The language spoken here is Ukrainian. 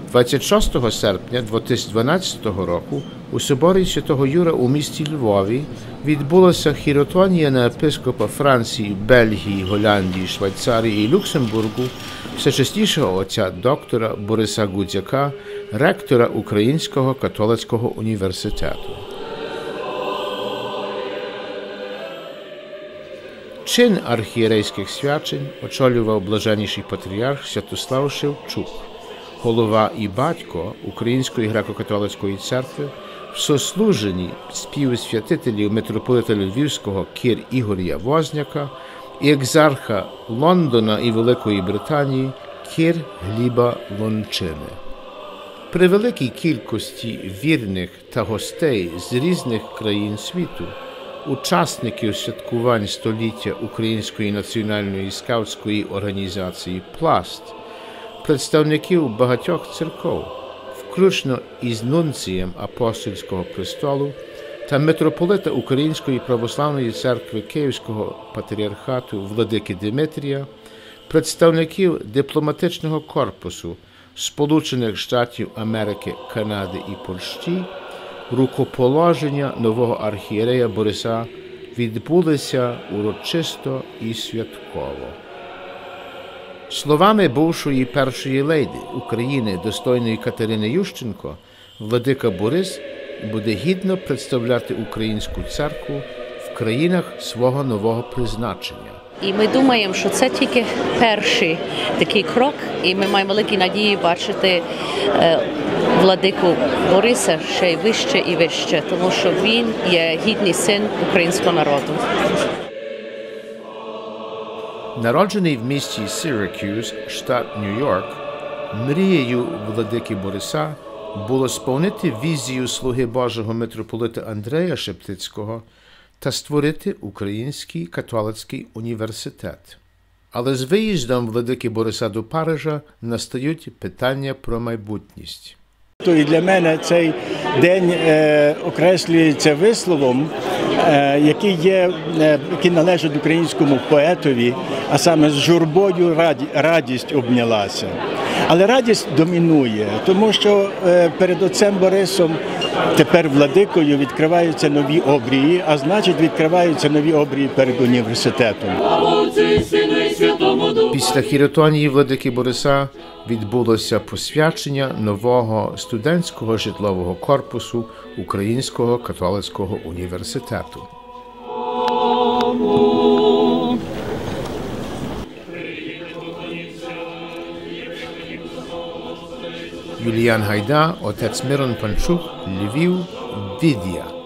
26 серпня 2012 року у соборі Святого Юра у місті Львові відбулася хіротонія на єпископа Франції, Бельгії, Голландії, Швейцарії і Люксембургу всечестішого отця доктора Бориса Гудзяка, ректора Українського католицького університету. Чин архієрейських свячень очолював блаженніший патріарх Святослав Шевчук, голова і батько Української греко-католицької церкви, в сослуженні співсвятителів митрополита Львівського кір Ігоря Возняка і екзарха Лондона і Великої Британії кір Гліба Лончини. При великій кількості вірних та гостей з різних країн світу, учасників святкувань століття Української національної скаутської організації «Пласт», представників багатьох церков, включно із нунцієм апостольського престолу та митрополита Української православної церкви Київського патріархату владики Димитрія, представників дипломатичного корпусу Сполучених Штатів Америки, Канади і Польщі, рукоположення нового архієрея Бориса відбулися урочисто і святково. Словами бувшої першої леді України, достойної Катерини Ющенко, владика Борис буде гідно представляти українську церкву в країнах свого нового призначення. І ми думаємо, що це тільки перший такий крок, і ми маємо великі надії бачити владику Бориса ще й вище і вище, тому що він є гідний син українського народу. Народжений в місті Сіракюз, штат Нью-Йорк, мрією владики Бориса було сповнити візію слуги Божого митрополита Андрея Шептицького та створити Український католицький університет. Але з виїздом владики Бориса до Парижа настають питання про майбутність. І для мене цей день окреслюється висловом, який належить українському поетові, а саме з журбою радість обнялася. Але радість домінує, тому що перед отцем Борисом, тепер владикою, відкриваються нові обрії, а значить відкриваються нові обрії перед університетом. Після хіротонії владики Бориса відбулося посвячення нового студентського житлового корпусу Українського католицького університету. Юліан Гайда, отець Мирон Панчук, Львів, Відія.